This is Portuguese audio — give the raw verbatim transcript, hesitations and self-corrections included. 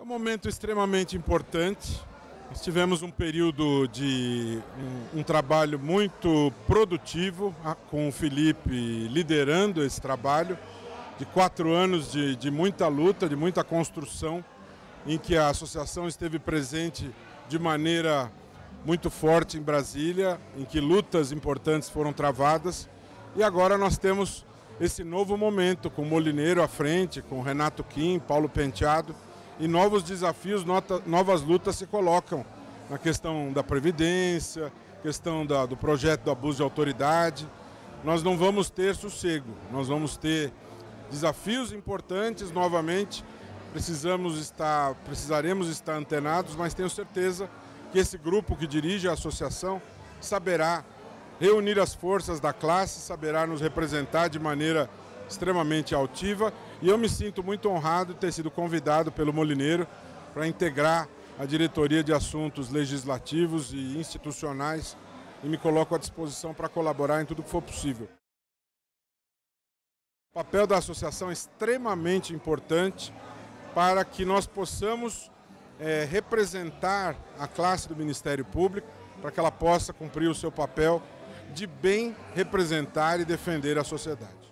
É um momento extremamente importante. Nós tivemos um período de um, um trabalho muito produtivo, com o Felipe liderando esse trabalho, de quatro anos de, de muita luta, de muita construção, em que a associação esteve presente de maneira muito forte em Brasília, em que lutas importantes foram travadas, e agora nós temos esse novo momento com o Molineiro à frente, com o Renato Kim, Paulo Penteado, e novos desafios, novas lutas se colocam na questão da Previdência, questão da, do projeto do abuso de autoridade. Nós não vamos ter sossego, nós vamos ter desafios importantes novamente, precisamos estar, precisaremos estar antenados, mas tenho certeza que esse grupo que dirige a associação saberá reunir as forças da classe, saberá nos representar de maneira extremamente altiva, e eu me sinto muito honrado de ter sido convidado pelo Molineiro para integrar a diretoria de assuntos legislativos e institucionais, e me coloco à disposição para colaborar em tudo que for possível. O papel da associação é extremamente importante para que nós possamos é, representar a classe do Ministério Público, para que ela possa cumprir o seu papel de bem representar e defender a sociedade.